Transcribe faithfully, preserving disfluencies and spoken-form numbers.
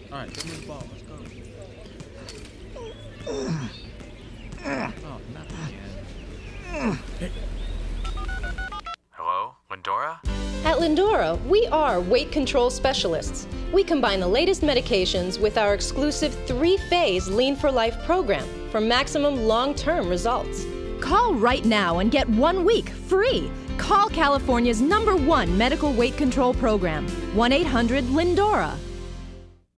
All right, give me the ball. Let's go. Oh, not again. Hey. Hello, Lindora? At Lindora, we are weight control specialists. We combine the latest medications with our exclusive three-phase Lean for Life program for maximum long-term results. Call right now and get one week free. Call California's number one medical weight control program, one eight hundred Lindora.